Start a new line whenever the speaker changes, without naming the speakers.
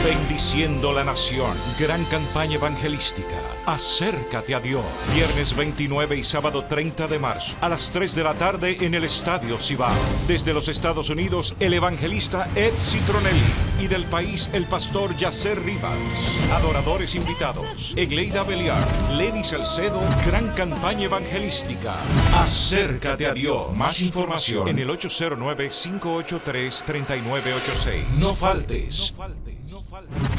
Bendiciendo la nación. Gran campaña evangelística. Acércate a Dios. Viernes 29 y sábado 30 de marzo a las 3 de la tarde en el Estadio Cibao. Desde los Estados Unidos, el evangelista Ed Citronelli. Y del país, el pastor Yacer Rivas. Adoradores invitados: Egleida Beliar, Lenny Salcedo. Gran campaña evangelística. Acércate a Dios. Más información en el 809-583-3986. No faltes. No faltes.